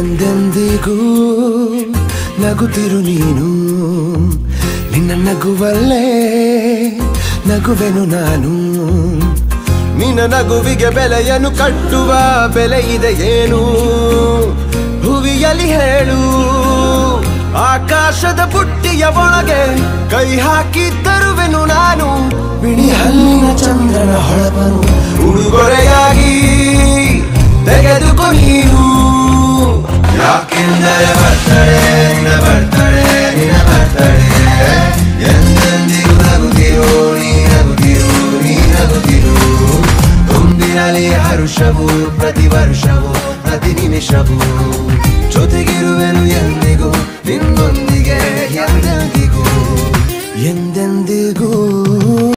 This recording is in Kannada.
ಎಂದೆಂದಿಗೂ ನಗುತ್ತಿರು ನೀನು ನಿನ್ನ ನಗುವಲ್ಲೇ ನಗುವೆನು ನಾನು ನಿನ್ನ ನಗುವಿಗೆ ಬೆಲೆಯನ್ನು ಕಟ್ಟುವ ಬೆಲೆ ಇದೆ ಏನು ಹುವಿಯಲ್ಲಿ ಹೇಳು ಆಕಾಶದ ಬುಟ್ಟಿಯ ಒಳಗೆ ಕೈ ಹಾಕಿ ತರುವೆನು ನಾನು ಬಿಳಿ ಹಲ್ಲಿನ ಚಂದ್ರನ ಹೊಳಪನು ಉಡುಗೊರೆಯಾಗಿ ತೆಗೆದುಕೊ ನೀನು ಯಾಕೆಂದರೆ ಬರ್ತಡೆ ನಿನ್ನ ಬರ್ತಡೆ ನಿನ್ನ ಬರ್ತಡೆ ಎಂದೆಂದಿಗೂ ನಗುತ್ತಿರು ನೀ ನಗುತ್ತಿರು ನೀ ನಗುತ್ತಿರು ತುಂಬಿರಲಿ ಹರುಷವು ಪ್ರತಿ ವರ್ಷವೂ ಪ್ರತಿ ನಿಮಿಷವೂ ಜೊತೆಗಿರುವೆನು ಎಂದಿಗೂ ನಿನ್ನೊಂದಿಗೆ ಎಂದೆಂದಿಗೂ ಎಂದೆಂದಿಗೂ